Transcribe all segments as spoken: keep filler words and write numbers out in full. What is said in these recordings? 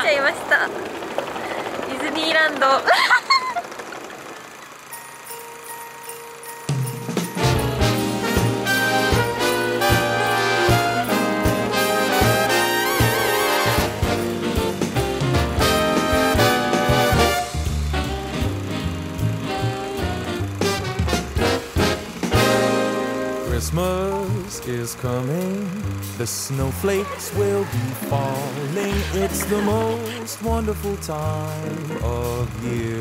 ちゃいました。ディズニーランド Christmas is coming, the snowflakes will be falling. It's the most wonderful time of year.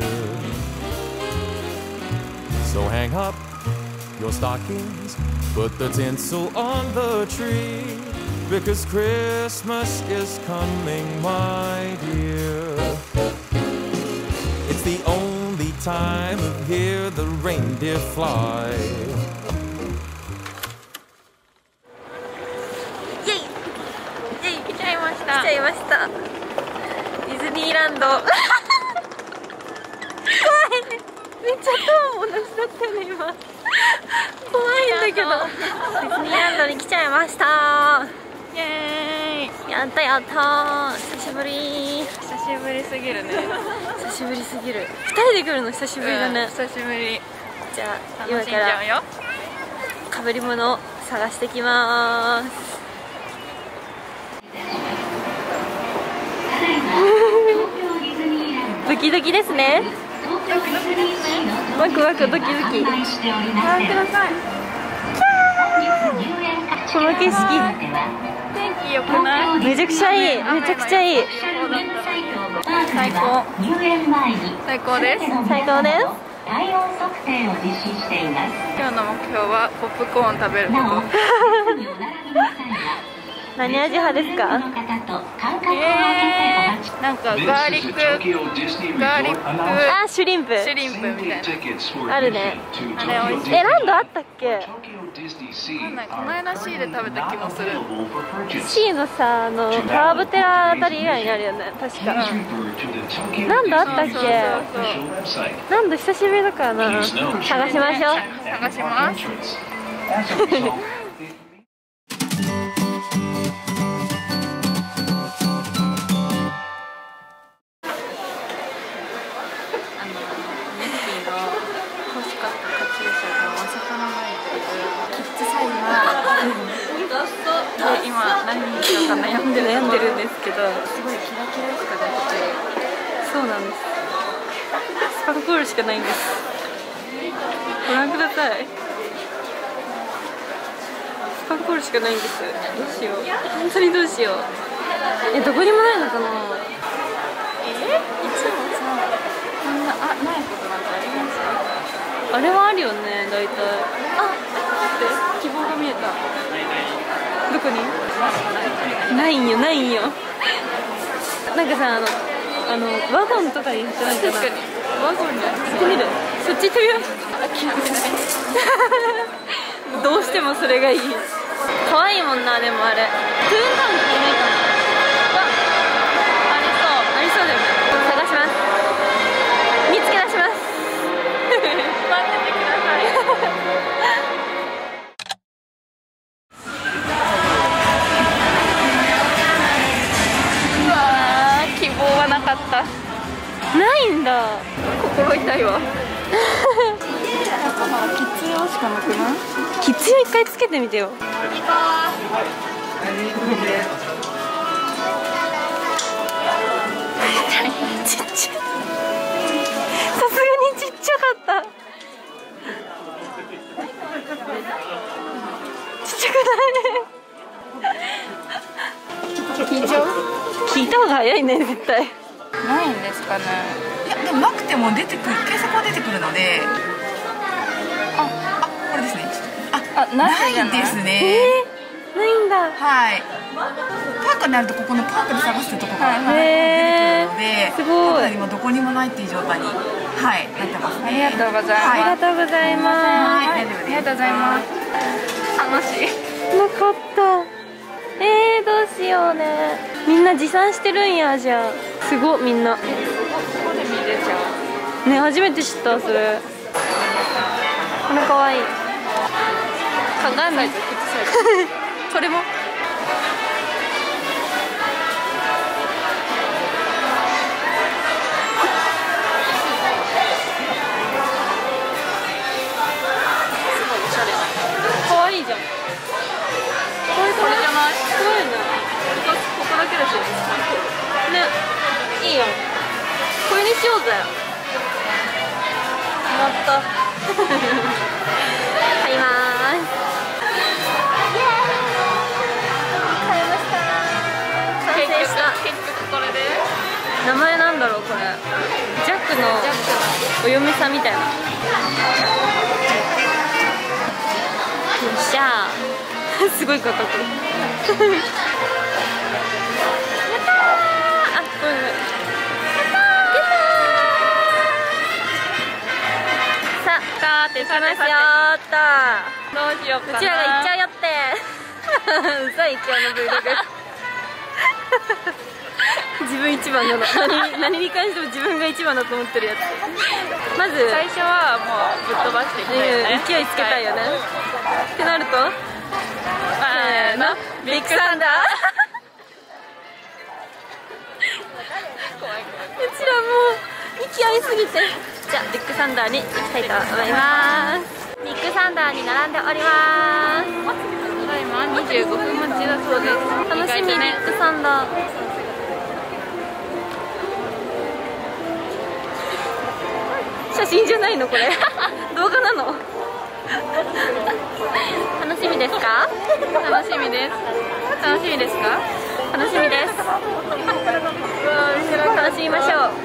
So hang up your stockings, put the tinsel on the tree, because Christmas is coming, my dear. It's the only time of year the reindeer fly. 来ちゃいました。ディズニーランド怖いね。めっちゃトーン同じだったよね今。怖いんだけど。ディズニーランドに来ちゃいました。イエーイ。やったやったー。久しぶり。 久しぶりすぎるね。 久しぶりすぎる。ふたりで来るの久しぶりだね、 うん、久しぶり。 じゃあ今からかぶり物を探してきます。ドキドキですね。ワクワクドキドキ。ご覧ください。この景色。 天気良くない？ めちゃくちゃいい。めちゃくちゃいい。 最高。最高です。 最高です。 今日の目標はポップコーン食べること。 何味派ですか？ えー、なんかガーリックガーリックあ、シュリンプシュリンプみたいなあるね。 あれ美味しい。 え、ランドあったっけ？ なんかこの間 C で食べた気もする。 C のさ、あのカーブテラあたり以外にあるよね、確か。ランドあったっけ？ランド久しぶりだからな。探しましょう。 探します。で今何にしようか悩んで悩んでるんですけど、すごいキラキラしかなくて。 そうなんです。スパンコールしかないんです。ご覧ください。スパンコールしかないんです。どうしよう。本当にどうしよう。え、どこにもないのかな。 え、いつもさ、こんなあないことなんかあります？ あれはあるよね、大体。あ、待って、希望が見えた。どこに？ないんよ、ないんよ。なんかさ、あの、あのワゴンとかに行ってないかな。 確かに。ワゴンに行ってみる。そっち行ってみよう。どうしてもそれがいい。可愛いもんな、でもあれ。トゥーンタウンとかいないかな。ありそう、ありそうだよね。探します。見つけ出します。 待っててください。うわー、希望はなかった。 ないんだ。 心痛いわ。キッズ用しかなくない？ キッズ用一回つけてみてよ。ちっちゃい。さすがにちっちゃかった。ちっちゃくない？ 緊張？ 聞いた方が早いね、絶対。 ないんですかね。 いや、でもなくても出てくる、検索は出てくるので。あ、あ、これですね。あ、 あ、ないですね。 えー、ないんだ。 はい。パークになると、ここのパークで探すってところが出てくるので。 すごい。 今どこにもないっていう状態に、はい、なってますね。 ありがとうございます。 ありがとうございます。 ありがとうございます。楽しい。 なかった。えー、どうしようね。みんな持参してるんや、じゃあ。すごっ、みんな。 ここで見れちゃう。 ね、初めて知った、それ。これかわいい。鏡。これも。 こと買いまーす。買いました。完成した。 結局これで名前なんだろうこれ。ジャックのお嫁さんみたいな。よっしゃーすごい価格。やったー。あ、ごめんごめん。さあ、ってしますよーっと。 どうしようかな。 うちらが行っちゃうよって。うざい今日の Vlog。自分一番なの。何, 何に関しても自分が一番だと思ってるやつ。まず最初はもうぶっ飛ばしていきたいよね。 勢いつけたいよね。ってなると、せーの、ビッグサンダー。 怖い怖い。 うちらもう息合いすぎて。じゃあビッグサンダーに行きたいと思います。ビッグサンダーに並んでおります。 ただいまにじゅうごふん待ちだそうです。 楽しみ、ビッグサンダー。写真じゃないのこれ。動画なの。楽しみですか？ 楽しみです。楽しみですか？ 楽しみです。楽しみましょう。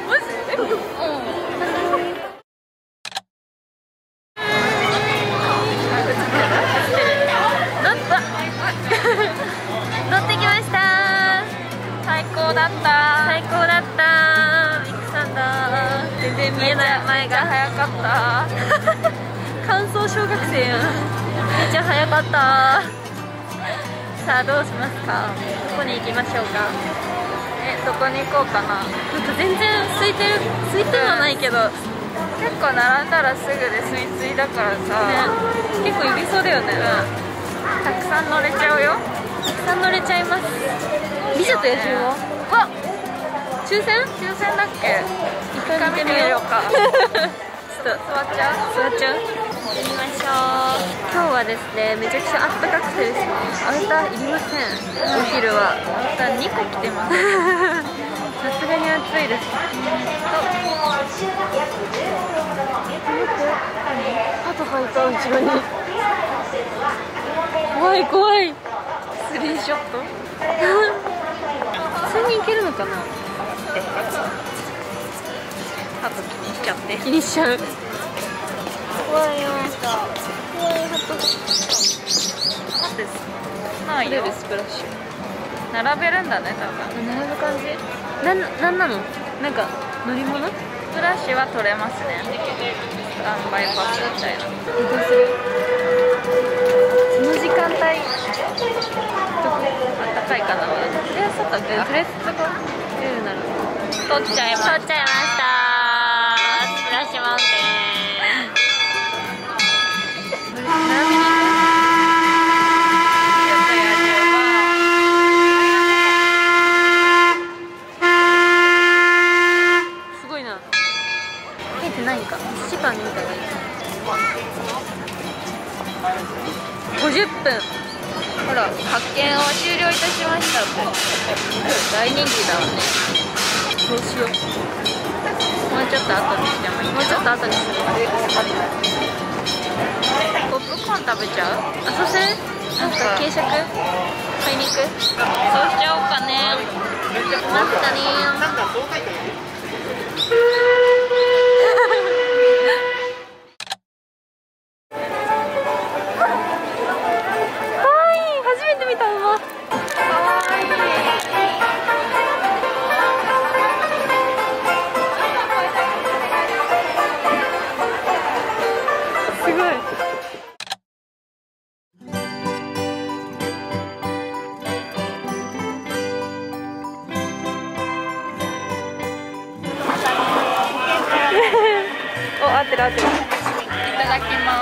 乗ってきました。 最高だった。 最高だった。ビッグサンダー。全然見えない。前が早かった。 乾燥小学生やん。めっちゃ早かった。さあどうしますか？どこに行きましょうか？ え、どこに行こうかな。 なんか全然空いてる、空いてはないけど、ね、 結構並んだらすぐでスイスイだからさ、 結構呼びそうだよね。 うん、たくさん乗れちゃうよ。 たくさん乗れちゃいます。美女と野獣は？わ、抽選？ 抽選だっけ？ 一回見てみようか。ちょっと座っちゃう？座っちゃう？行ってみましょう。今日はですね、めちゃくちゃあったかくてですね、アウターいりません。お昼はアウターにこ着てます。 さすがに暑いです。ハト履いた後ろに。怖い怖い。 スリーショット。 普通に行けるのかな？ ハト気にしちゃって。 気にしちゃう。怖いよ。怖いハト。 待って、ないよ。スプラッシュ。並べるんだね、多分。 並ぶ感じ？なん、なんなの？なんか乗り物？ スプラッシュは取れますね。スタンバイパスみたいな。 移動する。その時間帯。 あったかいかな。とりあえず外で。 とりあえずそこ出るなら。 取っちゃいました。 取っちゃいました。スプラッシュマウンテン。並びに行く。すごいな。書いてないんか。いちじかん見たらいい。ごじゅっぷん。 ほら、発見を終了いたしましたって。大人気だわね。 どうしよう。 もうちょっと後にしてもいい。 もうちょっと後にする。 ポップコーン食べちゃう？ あ、そうする？なんか軽食買いに行く？ そうしちゃおうかね。 待ってたねー。かわいい。初めて見た馬。かわいい。すごい。お、合ってる合ってる。 いただきます。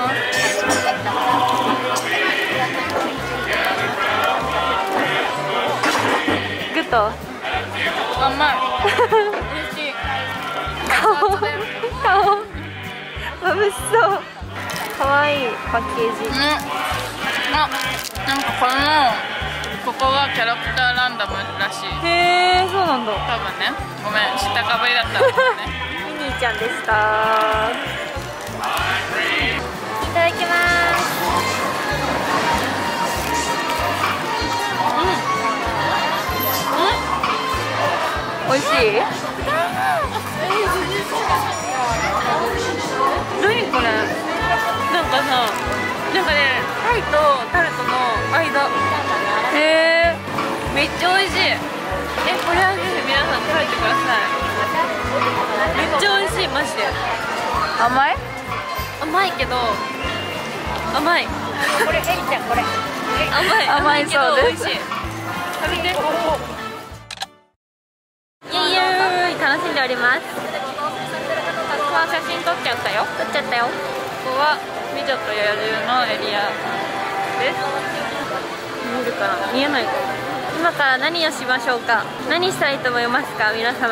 グッド。 甘い。美味しい。 顔顔眩しそう。可愛いパッケージ。 うん。あ、なんかこのここがキャラクターランダムらしい。 へえ、そうなんだ。 多分ね。ごめん、知ったかぶりだったんですね。 ミニーちゃんでした。 だきます。うん、うん、美味しい。何これ、なんかさ、なんかね、タイとタルトの間。へえ、めっちゃ美味しい。え、これはぜひ皆さん食べてください。めっちゃ美味しい、マジで。 甘い？ 甘いけど、甘い。 これエリちゃんこれ。 甘い、甘いけど美味しい。食べて。イエイイエーイ、楽しんでおります。 写真撮っちゃったよ。 撮っちゃったよ。 ここは美女と野獣のエリアです。 見えるかな、見えないかな。今から何をしましょうか。何したいと思いますか、皆様。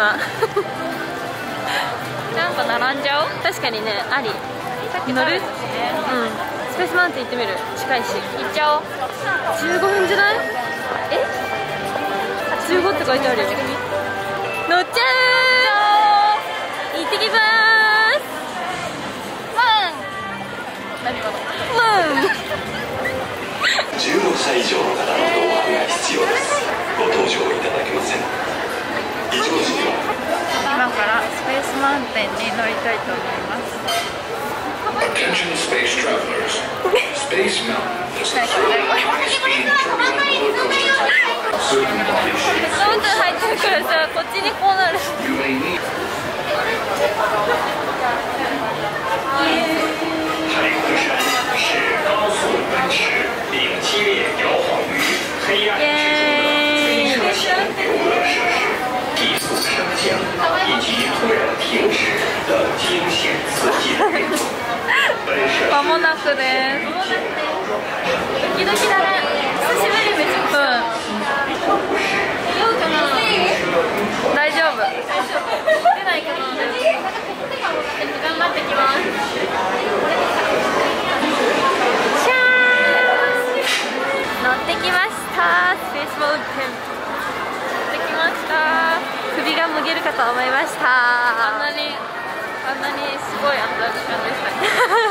なんか並んじゃう？ 確かにね、あり。 さっき乗る？うん。 食べたしね。 スペースマウンテン行ってみる。近いし。 行っちゃおう。 じゅうごふんじゃない？え？じゅうごって書いてあるよ。乗っちゃう。行ってきまーす。 何が？ うん。 じゅうろくさい以上の方の同伴が必要です。ご搭乗いただけません。以上時には今からスペースマウンテンに乗りたいと思います。 Attention space travelers. Space Mountain is the high-speed turbulent roller coaster type. Certain body ス shapes マウンテン入ってるからさ、こっちにこうなる。 you may need. 太空山是高速奔驰，并激烈摇晃于黑暗之中的车型游乐设施、低速升降以及突然停止的惊险刺激的运动。 間もなくです。 ドキドキだね。久しぶり、めっちゃ。 うん。大丈夫。 出ないかな。頑張ってきます。シャー。乗ってきました。スペースマウンテン。乗ってきました。首がもげるかと思いました。 あんなにあんなにすごいアトラクションでしたね。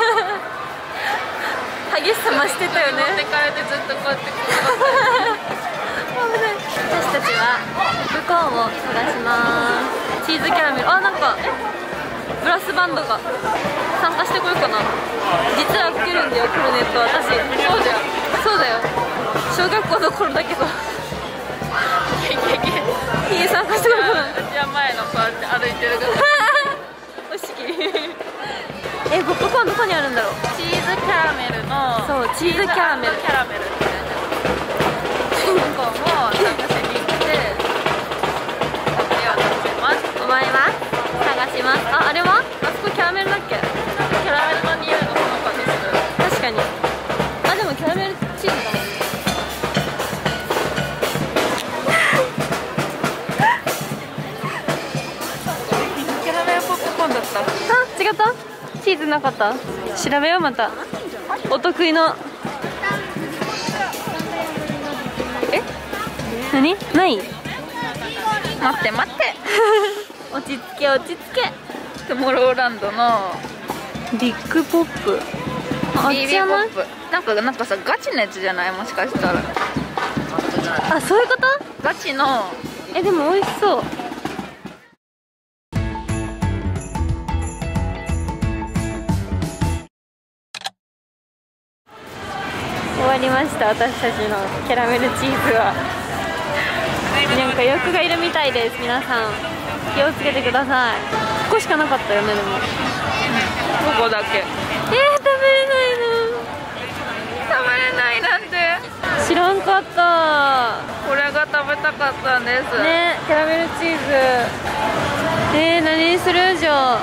激しさ増してたよね。 持ってかれてずっとこうやってこう。 危ない。私たちは向こうを探します。チーズキャラメル。あ、なんかブラスバンドが参加してこようかな。実は吹けるんだよ、クルネット。私そうだよ、そうだよ。小学校の頃だけど。いい、参加してこようかな。 うちは前のこうやって歩いてるから。 おしき。え、ポップコーンどこにあるんだろう。 チーズキャラメルの。 そう、チーズキャラメル。 キャラメルって書いてある。ポップコーンも参加しに行って。手を出します。 思います。探します。あ、あれは？あそこキャラメルだっけ？ キャラメルの匂いのほのかです。 確かに。あ、でもキャラメルチーズだもんね。 キャラメルポップコーンだった。 あ、違った？チーズなかった？調べよう、また。お得意の。え？何？ない？ 待って待って。 落ち着け落ち着け。 トゥモローランドのビッグポップ。あっちじゃない？ なんかなんかさ、ガチのやつじゃない？もしかしたら。 あ、そういうこと？ ガチの。 え、でも美味しそう。終わりました、私たちのキャラメルチーズは。なんか欲がいるみたいです。皆さん気をつけてください。ここしかなかったよね。でもここだけ。 えー、食べれないの？ 食べれないなんて。 知らんかった。 これが食べたかったんですね、キャラメルチーズ。えー、何にする？じゃあ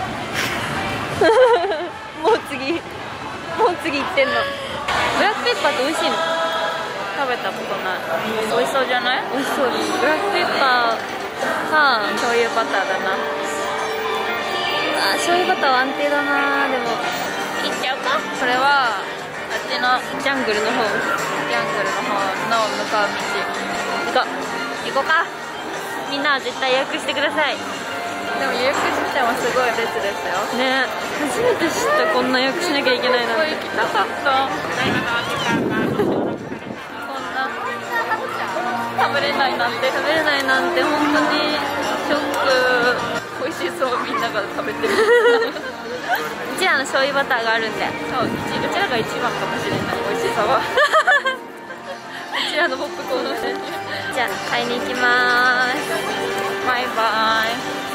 もう次もう次行ってんの。ブラックペッパーって美味しいの？ 食べたことない。美味しそうじゃない？ 美味しそうです。ブラックペッパーか醤油バターだな。 あ、醤油バターは安定だな。でもいっちゃうか？これはあっちのジャングルの方、 ジャングルの方の向かう道。 行こう行こうか。みんなは絶対予約してください。 でも予約してもすごい列ですよね。初めて知った、こんな予約しなきゃいけないなんて。 行きたかった。こんな食べれないなんて食べれないなんて本当にショック。 美味しそうみんなが食べてるうちらの醤油バターがあるんで、 そう、うちうちらが一番かもしれない美味しさはうちらのポップコーンのね。じゃあ買いに行きまーす。 バイバイ。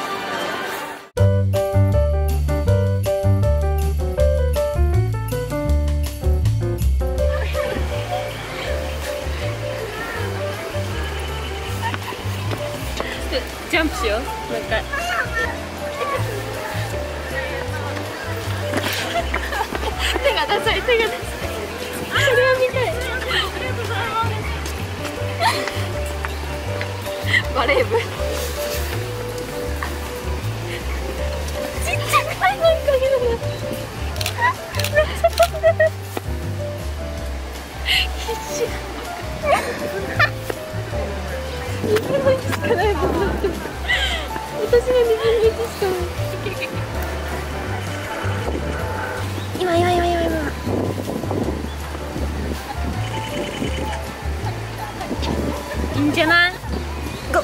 ジャンプしよう、もう一回。手がダサい、手がダサい。それは見たい。バレー部。ちっちゃくないなんか言うの。めっちゃ飛んでる。必死。にぶんのいちしかないもんだって。私のにぶんのいちしかない。今今今今今。いいんじゃない？ゴー。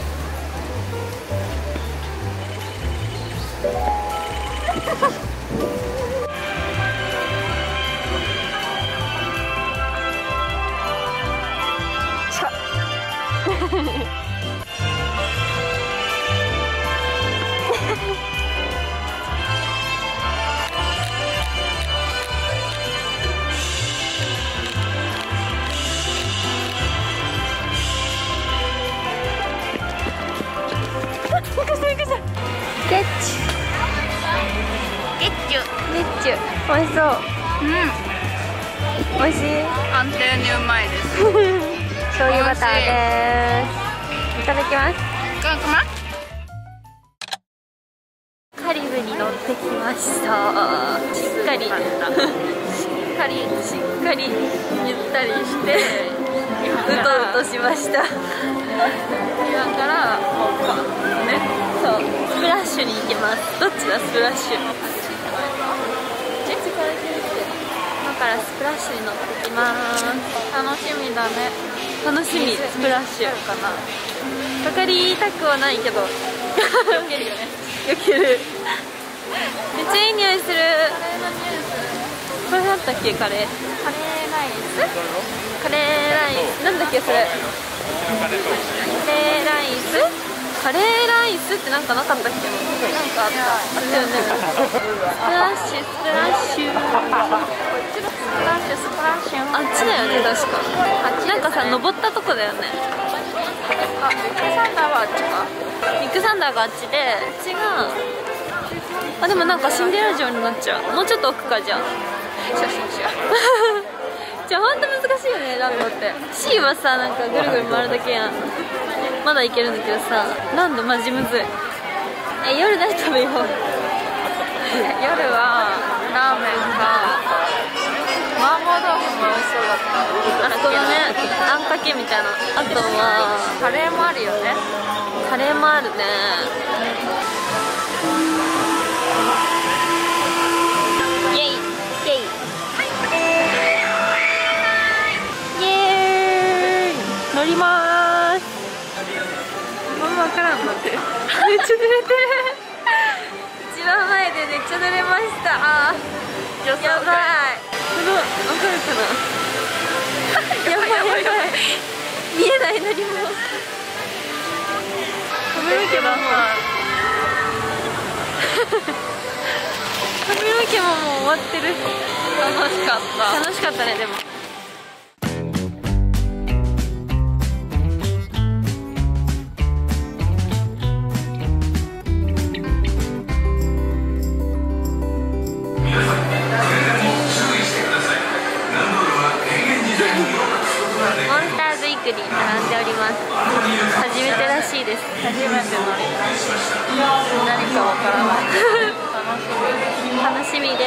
ゲッチュゲッチュゲッチュ、美味しそう。 うん、 美味しい。 安定にうまいです醤油バターです。いただきます。 いただきます。 カリブに乗ってきました。しっかりしっかりしっかりゆったりしてうとうとしました。 今からね、 そう、スプラッシュに行きます。どっちだ、スプラッシュ。今からスプラッシュに乗ってきます。 楽しみだね。 楽しみ、スプラッシュかな。 かかりたくはないけどよけるよね。 よける。めっちゃいい匂いする。これだったっけ、カレー。 カレーライス。 カレーライス、なんだっけそれ。カレーライス。カレーライスってなんかなかったっけ。なんかあった。あったよね。スプラッシュ、スプラッシュ。 スプラッシュ、スプラッシュ。 あっちだよね、確か。なんかさ、登ったとこだよね。 あ、ビッグサンダーはあっちか。 ビッグサンダーがあっちで、あっちが。あ、でもなんかシンデレラ城になっちゃう。もうちょっと奥か、じゃあ。 写真集。 じゃあほんと難しいよね、ランドって。 C はさ、なんかぐるぐる回るだけやん。まだいけるんだけどさ、ランドマジむずい。え、夜何食べよう。 夜はラーメンか麻婆豆腐も美味しそうだった。 あそこのね、あんかけみたいな。あとはカレーもあるよね。 カレーもあるね。イエイイエイイエーイ。乗りまーす。 あんま分からんのってめっちゃ濡れてる。一番前でめっちゃ濡れました。あーやばい。すごい、わかるかな。やばいやばい、見えない何も。髪の毛ももう髪の毛ももう終わってる。 楽しかった楽しかったね。でもモンスターズイクに並んでおります。初めてらしいです。 初めて乗り何かわからない楽しみです。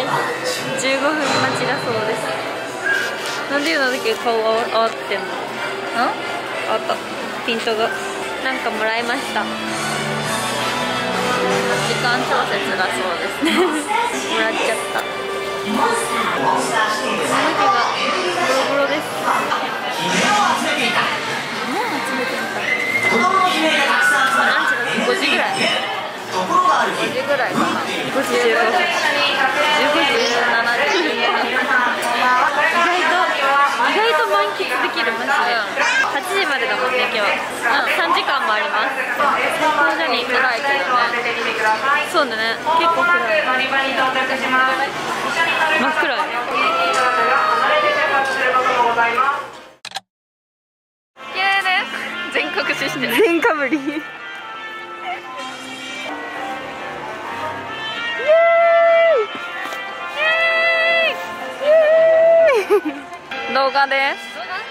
じゅうごふん待ちだそうです。なんで言うのだけ顔あわってんの。ああった、ピントが。なんかもらいました。 時間調節がそうですね。もらっちゃった。お腹がボロボロです。ランチがごじぐらい。ごじぐらいかな。ごじじゅうごふん。じゅうごじじゅうななじ。意外と満喫できるマジで。はちじまでだもんね今日。うん、さんじかんもあります。最高じゃね。暗いけどね。そうだね。結構暗い。真っ暗い。綺麗です。全国視してる。 全かぶり。 動画です。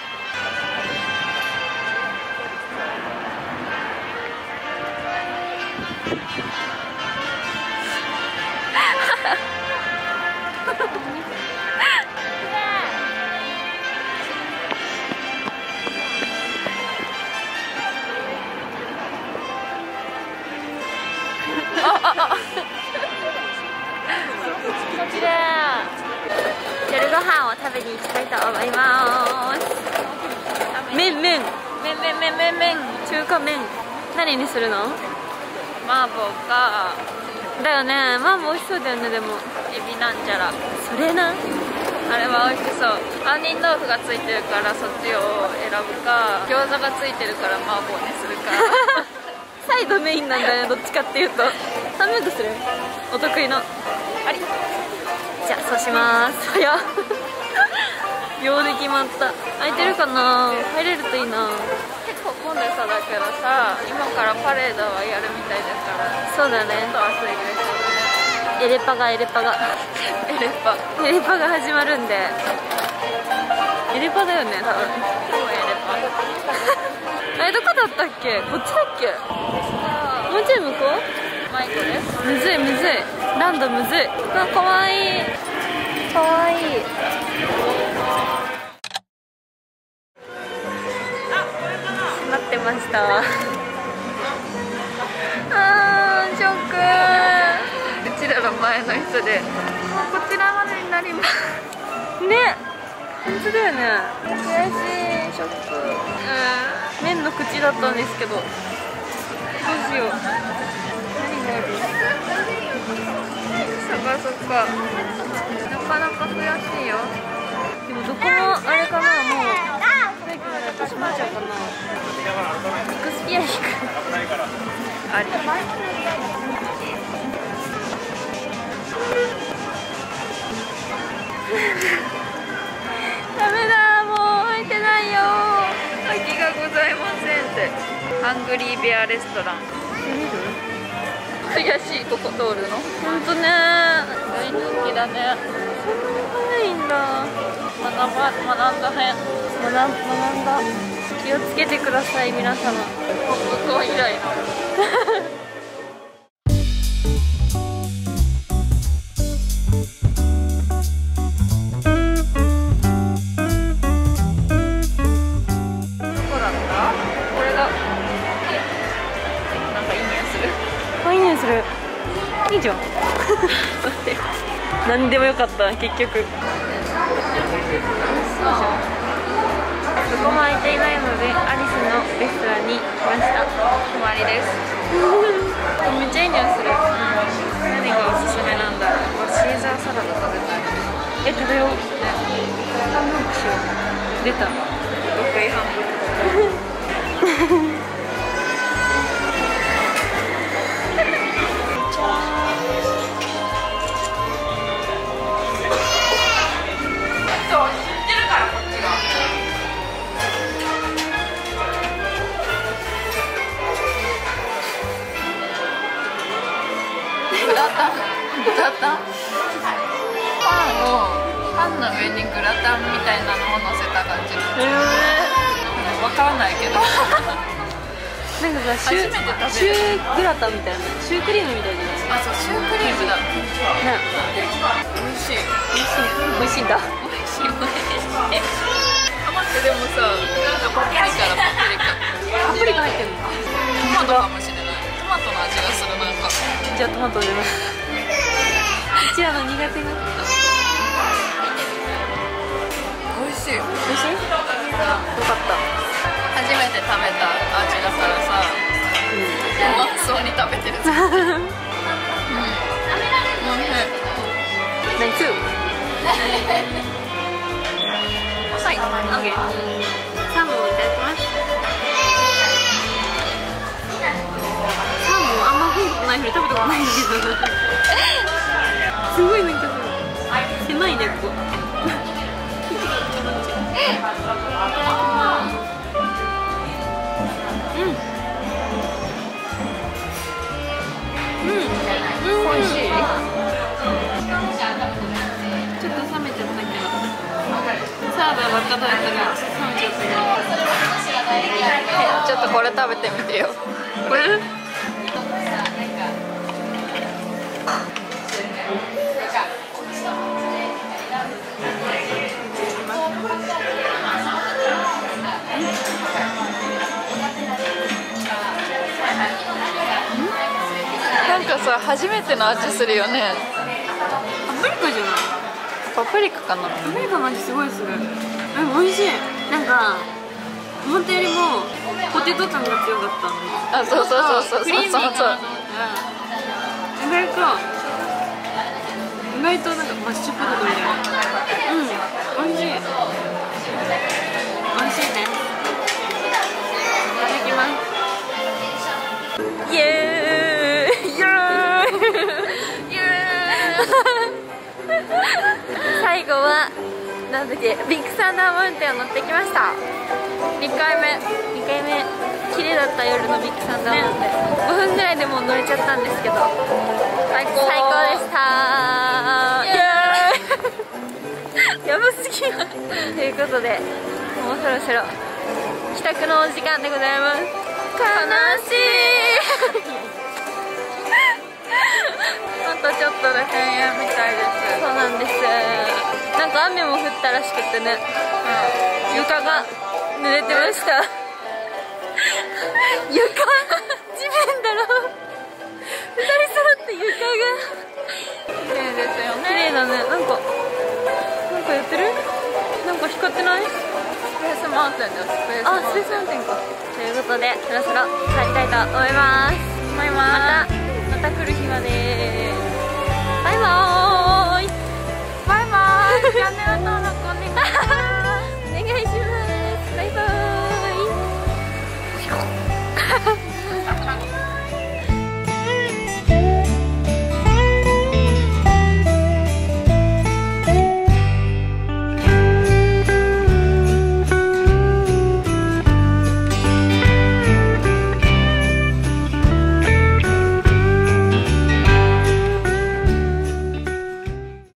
きれい。夜ご飯を食べに行きたいと思います。 麺麺麺麺麺麺麺中華麺。何にするの？ 麻婆か。 だよね。麻婆美味しそうだよね。でもエビなんちゃら。 それな。 あれは美味しそう。杏仁豆腐がついてるからそっちを選ぶか、餃子がついてるから麻婆にするか。 サイドメインなんだよ。どっちかっていうと半分とする？お得意の。あり。じゃあそうします。早っ。秒で決まった。空いてるかな？入れるといいな。 結構混んでそうだけどさ、今からパレードはやるみたいだから。 そうだね。 ちょっと暑いですよね。 エレパがエレパがエレパエレパが始まるんで。エレパだよね多分。 そうエレパ。 え、どこだったっけ？こっちだっけ？もうちょい向こう？ マイコです。 むずいむずい。ランドむずい。あ、かわいい。かわいい。待ってました。あー、ショック。 うちらの前の人で、こちらまでになります。 ね。本当だよね。 悔しい。ショック。 うん。麺の口だったんですけど。どうしよう。何がある？ 探そうか。なかなか悔しいよ。 でもどこもあれかな、もう早くなら私もちゃうかな。エクスピア引く。 あり。 ダメだ、もう入ってないよ。 空きがございませんって。ハングリーベアレストラン。悔しいとこ通るの。 ほんとね。 大人気だね。 そんな早いんだ。 学ば学んだね。 学ん学んだ。気をつけてください皆様。 ポップコーン以来の。 いいじゃん。何でもよかった結局。どこも空いていないのでアリスのレストランに来ました。 泊まりです。 めっちゃいい匂いする。 何がおすすめなんだろう。シーザーサラダ食べたい。 え、食べよう。ハンバーグしよう。出た。 得意ハンバーグ。グラタン、グラタン、パンをパンの上にグラタンみたいなのを乗せた感じ。 へえ、わからないけど。 なんかさ、シュー、シューグラタンみたいな、シュークリームみたいじゃない？ あ、そう、シュークリームだ。ね、美味しい。 美味しいんだ。 美味しい、美味しい。あ、待って、でもさ、なんかパプリカだ、パプリカ。 パプリカ入ってるの？ トマトかもしれない。トマトの味がする。なんかじゃあトマトでもうちらの苦手な。 美味しい。 美味しい？よかった。 初めて食べた味だからさ、うまそうに食べてる。うん。 ナイス。 はい。 オッケー。サーモンいただきます。サーモンあんま本ないふり食べたことないんだけど。すごいなんかさ、狭いねここ。うん。うん。美味しい。ちょっと冷めちゃったけど。サラダばっか食べたら冷めちゃった。 ちょっとこれ食べてみてよ。 これ？ なんかさ、初めての味するよね。 パプリカじゃない？ パプリカかな。 パプリカの味すごいする。え、美味しい。なんか思ったよりもポテト感が強かった。 あ、そうそうそうそうクリーミーかなと思ったら意外と意外となんかマッシュポテトみたいな。うん、美味しい。美味しいね。いただきます。イエーイイエーイイエーイ最後はなんだっけ、ビッグサンダーマウンテンを乗ってきました。にかいめにかいめ綺麗だった夜のビッグサンダーマウンテン、ね、ごふんぐらいでもう乗れちゃったんですけど最高最高でした。イエーイやばすぎるということでもうそろそろ帰宅のお時間でございます。悲しいあとちょっとで閉園みたいです。 そうなんです。なんか雨も降ったらしくてね、うん、床が濡れてました。床地面だろふたり揃って床が綺麗ですよね。 綺麗だね。なんかなんかやってる？なんか光ってない？ スペースマウンテンです。スペースマウンテン。 あ、スペースマウンテンか。ということでそろそろ帰りたいと思います。思います。